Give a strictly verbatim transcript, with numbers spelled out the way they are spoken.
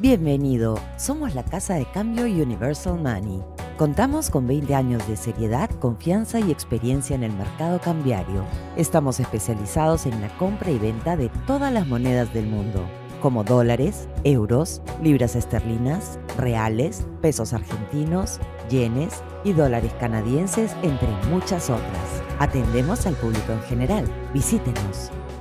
Bienvenido, somos la casa de cambio Universal Money. Contamos con veinte años de seriedad, confianza y experiencia en el mercado cambiario. Estamos especializados en la compra y venta de todas las monedas del mundo, como dólares, euros, libras esterlinas, reales, pesos argentinos, yenes y dólares canadienses, entre muchas otras. Atendemos al público en general. Visítenos.